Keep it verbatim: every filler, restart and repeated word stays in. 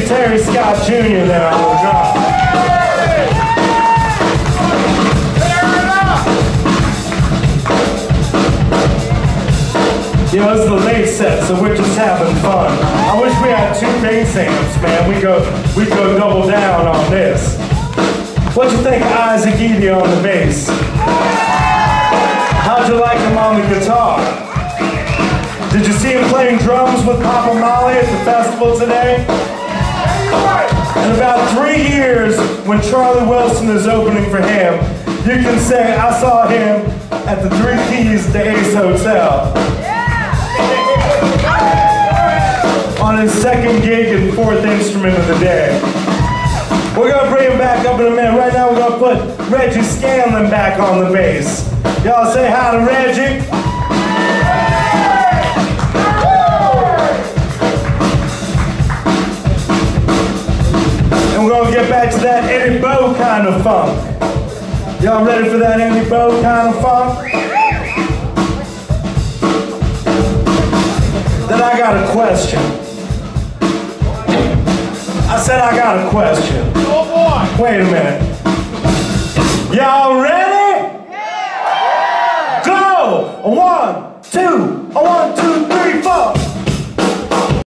Terry Scott Junior there on the drum. You know, it's the late set, so we're just having fun. I wish we had two bass amps, man. We go, we go double down on this. What'd you think of Isaac Eady on the bass? How'd you like him on the guitar? Did you see him playing drums with Papa Molly at the festival today? In about three years, when Charlie Wilson is opening for him, you can say, I saw him at the Three Keys to Ace Hotel. On his second gig and fourth instrument of the day. We're gonna bring him back up in a minute. Right now we're gonna put Reggie Scanlon back on the bass. Y'all say hi to Reggie. And we're gonna get back to that Eddie Bo kind of funk. Y'all ready for that Eddie Bo kind of funk? Then I got a question. I said I got a question. Oh boy. Wait a minute. Y'all ready?